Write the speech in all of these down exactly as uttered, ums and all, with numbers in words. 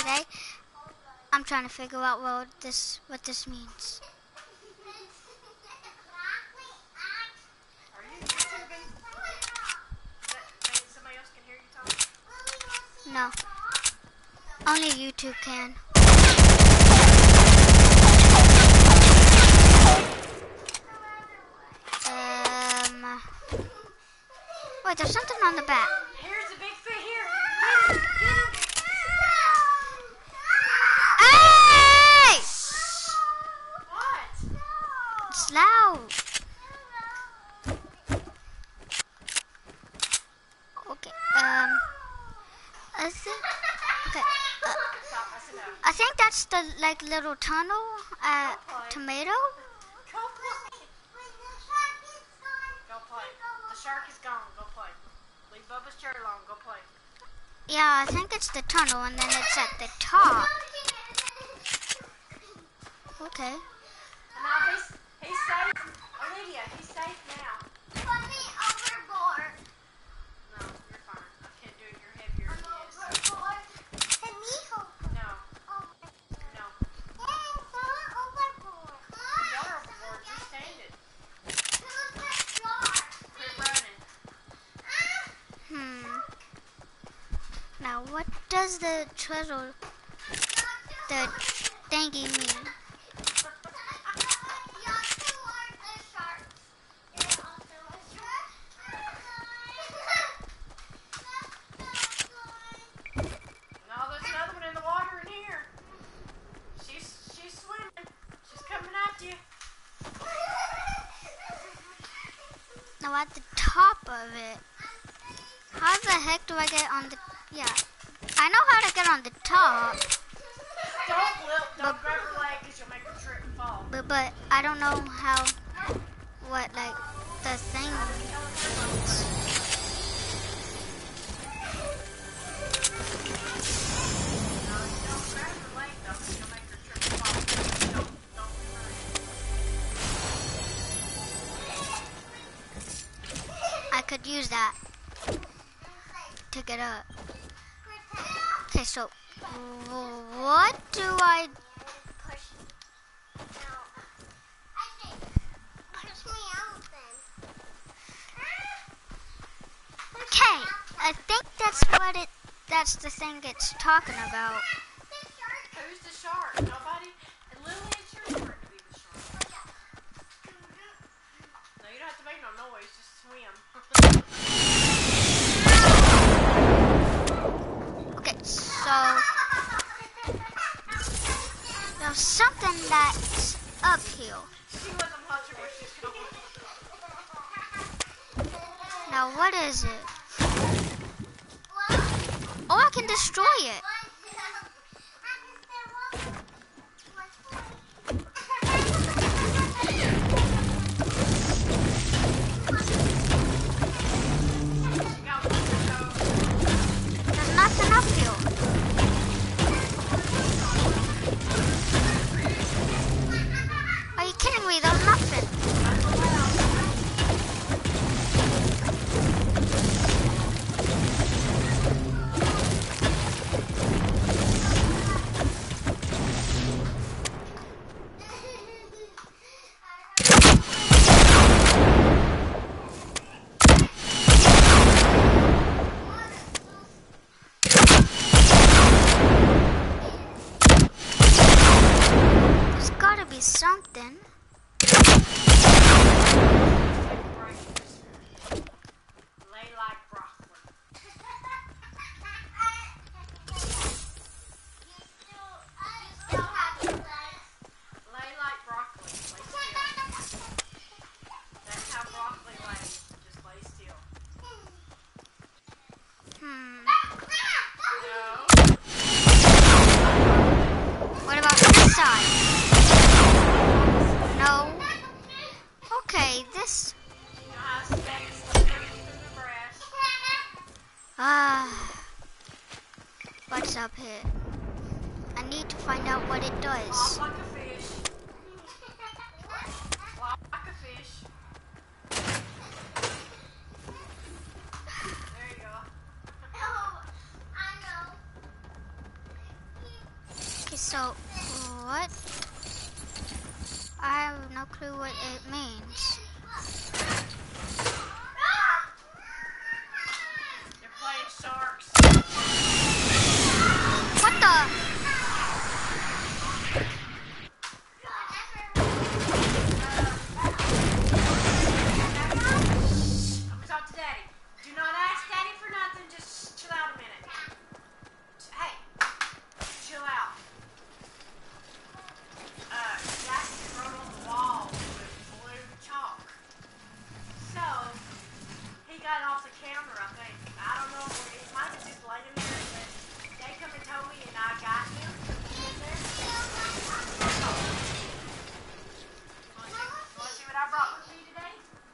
say. I'm trying to figure out what this what this means. Are you YouTubing? That, that somebody else can hear you talking? No. Only YouTube can. Um. Wait, there's something on the back. Here's the big fish here. Get him, get him. Hey! What? It's loud. Okay. Um. I think. Okay. Uh, Stop, that's enough. I think that's the like little tunnel at Tomato. Go play. Go play. The shark is gone. Go play. Leave Bubba's chair alone. Go play. Yeah, I think it's the tunnel, and then it's at the top. Okay. Now he's he's safe. Olivia, he's safe now. Put me overboard. No, you're fine. I can't do it. You're heavier than he is. Overboard. Let me overboard. No, Over. no. Hey, someone overboard. You are overboard. You're standing. Look at shark. Quit running. Hmm. Now, what does the treasure, the thingy mean? No, there's another one in the water in here. She's she's swimming. She's coming at you. Now, at the top of it, how the heck do I get on the? Yeah, I know how to get on the top, Don't Lil, don't grab her leg because you'll make her trip and fall. but but I don't know how. What like the thing means. No, don't grab her leg though because you'll make her trip and fall. Don't don't be running. I could use that to get up. Okay, so what do I? Push. No. I think. Push me out then. Okay, I think that's what it. That's the thing it's talking about. Who's the shark? Nobody? And Lily, it's your turn to be the shark. No, you don't have to make no noise. Just swim. Okay, so there's something that's uphill. She wasn't watching where she's going. Now, what is it? Oh, I can destroy it. She got one to go. There's nothing uphill. Are you kidding me? There's nothing. There's gotta be something. Lay like broccoli. Lay like broccoli. Lay still. That's how broccoli lays. Just lay still. Hmm. No. What about this side? No. Okay, this. You know how snakes slip through the grass? Ah. What's up here? I need to find out what it Flop does. like a fish. Flop like a fish. There you go. so what? I have no clue what it means. They're playing sharks. What the? I'm gonna talk to Daddy. Do not ask Daddy for nothing. Just chill out a minute. Hey, chill out. Uh, Jackson wrote on the wall with blue chalk. So, he got off the camera, I think. I don't know. It might have just laid him there, but they come and told me, and I got him. He's in there. Want to see what I brought with me today?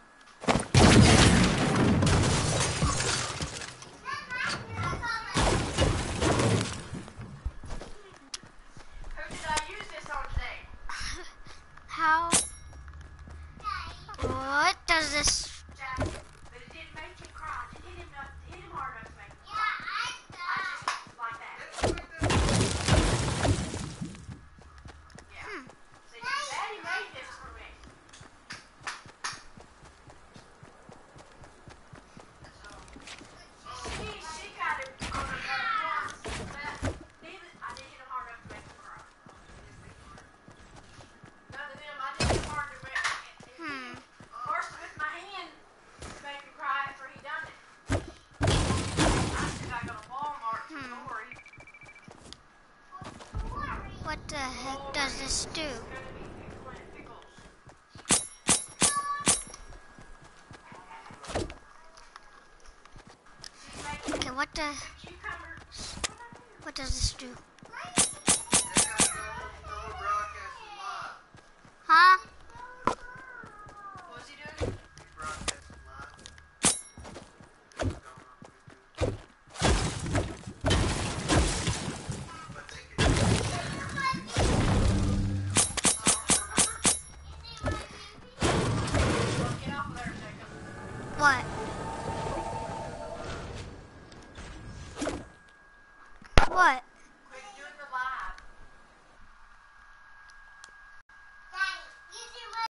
Who did I use this on today? How? What does this? Jackson. But it didn't make him cry. It hit him, enough, hit him hard enough to make him cry. I just like that. Yeah. Hmm. See, Daddy made this for me. So, she, she got him on her back once, but neither, I didn't hit him hard enough to make him cry. None of them, I didn't hit him hard to make him. Hmm. First with my hand to make him cry after he done it. I said I go to Walmart for Hmm. Lori. What the heck does this do? It's gonna be pickle and pickles. She's making Okay, what the? cucumbers. What does this do?